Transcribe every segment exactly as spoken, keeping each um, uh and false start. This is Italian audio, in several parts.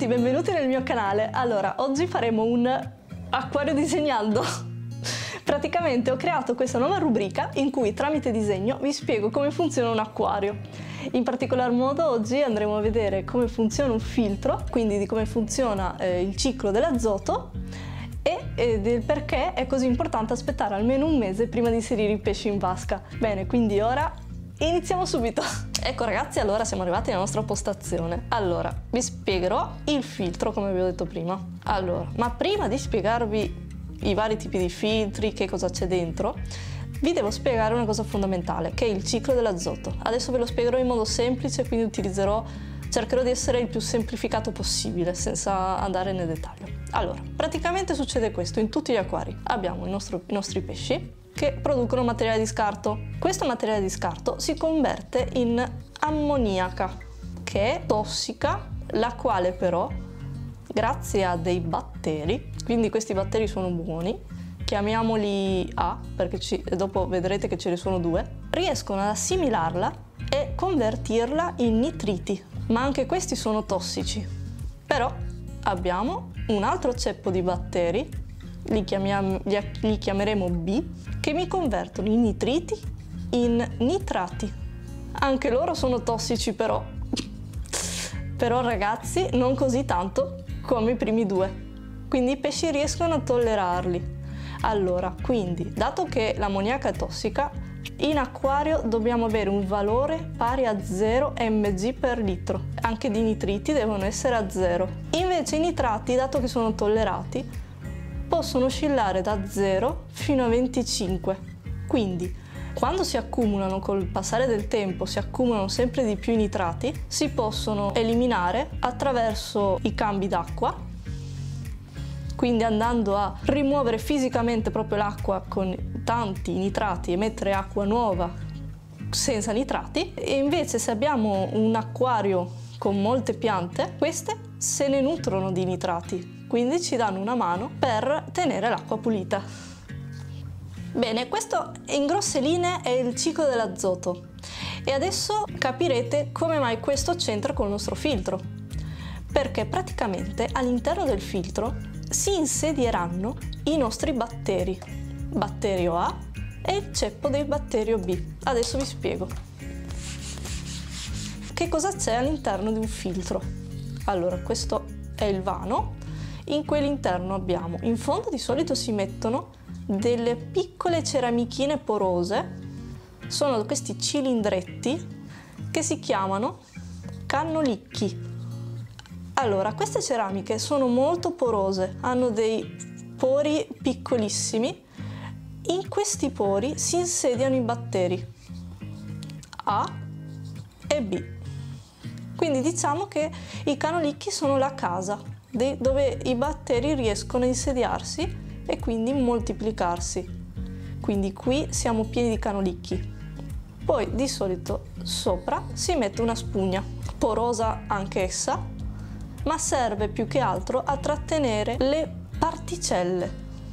tutti, benvenuti nel mio canale. Allora, oggi faremo un acquario disegnando. Praticamente ho creato questa nuova rubrica in cui tramite disegno vi spiego come funziona un acquario. In particolar modo oggi andremo a vedere come funziona un filtro, quindi di come funziona eh, il ciclo dell'azoto e eh, del perché è così importante aspettare almeno un mese prima di inserire i pesci in vasca. Bene, quindi ora iniziamo subito. Ecco ragazzi, allora siamo arrivati alla nostra postazione. Allora, vi spiegherò il filtro come vi ho detto prima. Allora, ma prima di spiegarvi i vari tipi di filtri, che cosa c'è dentro, vi devo spiegare una cosa fondamentale, che è il ciclo dell'azoto. Adesso ve lo spiegherò in modo semplice, quindi utilizzerò, cercherò di essere il più semplificato possibile, senza andare nel dettaglio. Allora, praticamente succede questo in tutti gli acquari. Abbiamo il nostro, i nostri pesci che producono materiale di scarto. Questo materiale di scarto si converte in ammoniaca, che è tossica, la quale però, grazie a dei batteri, quindi questi batteri sono buoni, chiamiamoli A, perché ci, dopo vedrete che ce ne sono due, riescono ad assimilarla e convertirla in nitriti, ma anche questi sono tossici. Però abbiamo un altro ceppo di batteri, li, chiamiamo, li, li chiameremo B, che mi convertono i nitriti in nitrati. Anche loro sono tossici però, però ragazzi non così tanto come i primi due, quindi i pesci riescono a tollerarli. Allora, quindi, dato che l'ammoniaca è tossica, in acquario dobbiamo avere un valore pari a zero milligrammi per litro. Anche di nitriti devono essere a zero. Invece i nitrati, dato che sono tollerati, possono oscillare da zero fino a venticinque. Quindi, quando si accumulano col passare del tempo, si accumulano sempre di più i nitrati, si possono eliminare attraverso i cambi d'acqua, quindi andando a rimuovere fisicamente proprio l'acqua con tanti nitrati e mettere acqua nuova senza nitrati. E invece se abbiamo un acquario con molte piante, queste se ne nutrono di nitrati, quindi ci danno una mano per tenere l'acqua pulita. Bene, questo in grosse linee è il ciclo dell'azoto e adesso capirete come mai questo c'entra col nostro filtro, perché praticamente all'interno del filtro si insedieranno i nostri batteri, batterio A e il ceppo del batterio B. Adesso vi spiego. Che cosa c'è all'interno di un filtro? Allora, questo è il vano, in cui all'interno abbiamo, in fondo di solito si mettono delle piccole ceramichine porose, sono questi cilindretti che si chiamano cannolicchi. Allora, queste ceramiche sono molto porose, hanno dei pori piccolissimi. In questi pori si insediano i batteri A e B. Quindi diciamo che i canolicchi sono la casa dove i batteri riescono a insediarsi e quindi moltiplicarsi. Quindi qui siamo pieni di canolicchi. Poi di solito sopra si mette una spugna, porosa anche essa, ma serve più che altro a trattenere le particelle.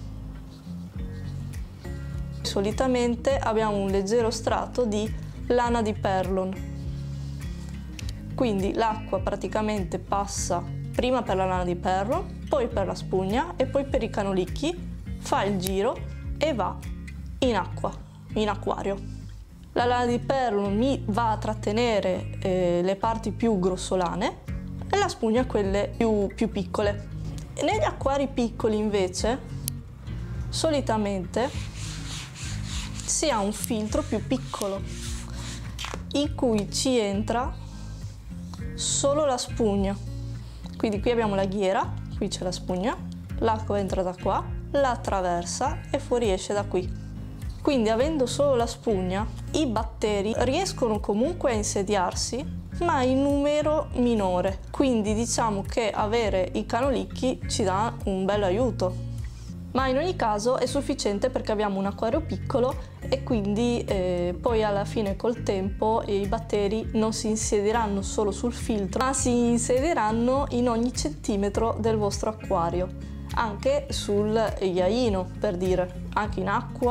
Solitamente abbiamo un leggero strato di lana di perlon, quindi l'acqua praticamente passa prima per la lana di perlon, poi per la spugna e poi per i canolicchi, fa il giro e va in acqua, in acquario. La lana di perlon mi va a trattenere eh, le parti più grossolane e la spugna quelle più, più piccole. E negli acquari piccoli invece solitamente si ha un filtro più piccolo in cui ci entra solo la spugna. Quindi qui abbiamo la ghiera, qui c'è la spugna, l'acqua entra da qua, la attraversa e fuoriesce da qui. Quindi avendo solo la spugna i batteri riescono comunque a insediarsi, ma in numero minore, quindi diciamo che avere i canolicchi ci dà un bel aiuto. Ma in ogni caso è sufficiente perché abbiamo un acquario piccolo e quindi eh, poi alla fine col tempo i batteri non si insedieranno solo sul filtro, ma si insedieranno in ogni centimetro del vostro acquario, anche sul iaino per dire, anche in acqua,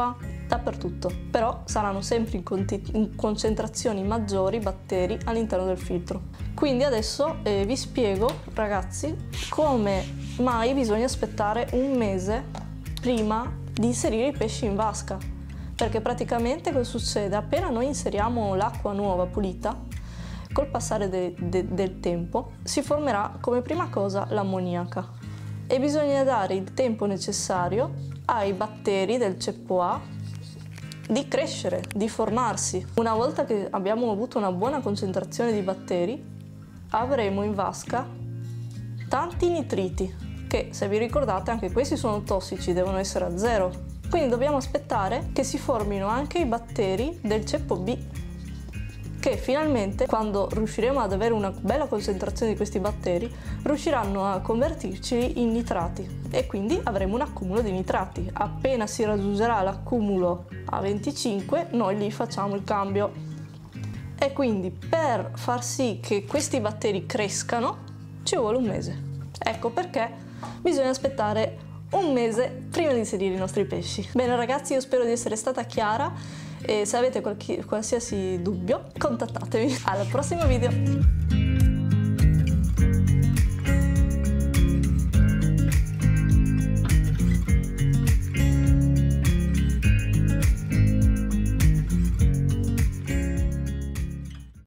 dappertutto, però saranno sempre in, conti- in concentrazioni maggiori batteri all'interno del filtro. Quindi adesso eh, vi spiego, ragazzi, come mai bisogna aspettare un mese prima di inserire i pesci in vasca, perché praticamente cosa succede? Appena noi inseriamo l'acqua nuova pulita, col passare de- de- del tempo si formerà come prima cosa l'ammoniaca e bisogna dare il tempo necessario ai batteri del ceppo A di crescere, di formarsi. Una volta che abbiamo avuto una buona concentrazione di batteri, avremo in vasca tanti nitriti, che se vi ricordate anche questi sono tossici, devono essere a zero. Quindi dobbiamo aspettare che si formino anche i batteri del ceppo B, che finalmente, quando riusciremo ad avere una bella concentrazione di questi batteri, riusciranno a convertirci in nitrati e quindi avremo un accumulo di nitrati. Appena si raggiungerà l'accumulo a venticinque, noi lì facciamo il cambio. E quindi per far sì che questi batteri crescano ci vuole un mese. Ecco perché bisogna aspettare un mese prima di inserire i nostri pesci. Bene ragazzi, io spero di essere stata chiara e se avete qualche, qualsiasi dubbio contattatemi. Al prossimo video!